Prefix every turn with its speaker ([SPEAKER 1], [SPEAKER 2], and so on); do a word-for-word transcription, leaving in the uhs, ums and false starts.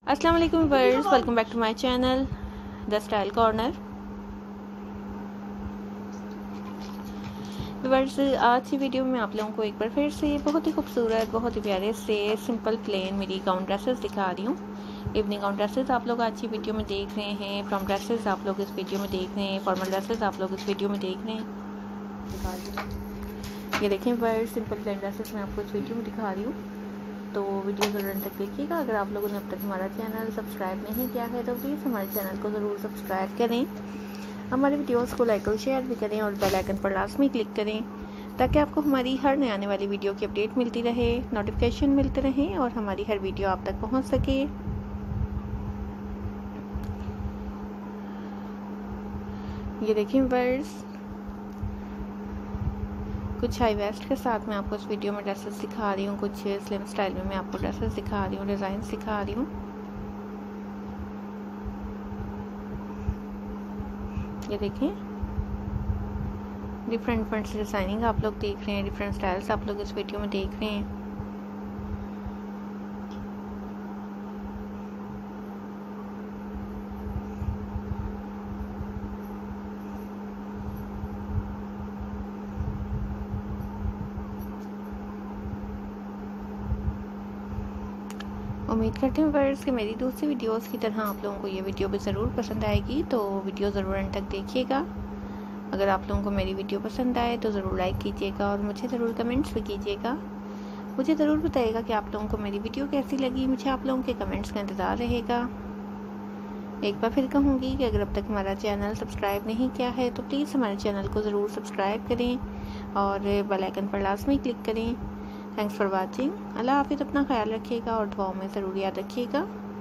[SPEAKER 1] अस्सलाम वालेकुम viewers, welcome back to my channel the style corner. Viewers, आज की वीडियो में आप लोगों को एक बार फिर से बहुत ही खूबसूरत, बहुत ही प्यारे से सिंपल प्लेन मेरी गाउन ड्रेसेस दिखा रही हूँ। इवनिंग गाउन ड्रेसेस आप लोग आज की वीडियो में देख रहे हैं, फ्रॉम ड्रेसेस आप लोग इस वीडियो में देख रहे हैं, फॉर्मल ड्रेसेस आप लोग इस वीडियो में देख रहे हैं। ये देखें व्यूअर्स, सिंपल प्लेन ड्रेसेस मैं आपको इस वीडियो में दिखा रही हूँ, तो वीडियो ज़रूर अंत तक देखिएगा। अगर आप लोगों ने अब तक हमारा चैनल सब्सक्राइब नहीं किया है तो प्लीज़ हमारे चैनल को ज़रूर सब्सक्राइब करें, हमारे वीडियोस को लाइक और शेयर भी करें और बेल आइकन पर लाजमी क्लिक करें ताकि आपको हमारी हर नए आने वाली वीडियो की अपडेट मिलती रहे, नोटिफिकेशन मिलते रहें और हमारी हर वीडियो आप तक पहुंच सके। ये देखिए व्यूअर्स, कुछ हाई वेस्ट के साथ मैं आपको इस वीडियो में ड्रेसेस दिखा रही हूँ, कुछ स्लिम स्टाइल में मैं आपको ड्रेसेस दिखा रही हूँ, डिज़ाइन दिखा रही हूँ। ये देखें, डिफरेंट डिफरेंट डिज़ाइनिंग आप लोग देख रहे हैं, डिफरेंट स्टाइल्स आप लोग इस वीडियो में देख रहे हैं। उम्मीद करते हैं व्यूअर्स कि मेरी दूसरी वीडियोस की तरह आप लोगों को ये वीडियो भी ज़रूर पसंद आएगी, तो वीडियो ज़रूर अंत तक देखिएगा। अगर आप लोगों को मेरी वीडियो पसंद आए तो ज़रूर लाइक कीजिएगा और मुझे ज़रूर कमेंट्स भी कीजिएगा। मुझे ज़रूर बताइएगा कि आप लोगों को मेरी वीडियो कैसी लगी, मुझे आप लोगों के कमेंट्स का इंतज़ार रहेगा। एक बार फिर कहूँगी कि अगर अब तक हमारा चैनल सब्सक्राइब नहीं किया है तो प्लीज़ हमारे चैनल को ज़रूर सब्सक्राइब करें और बेल आइकन पर लाजमी क्लिक करें। Thanks for watching. अल्लाह हाफिज़, अपना ख्याल रखिएगा और दुआओं में ज़रूर याद रखिएगा।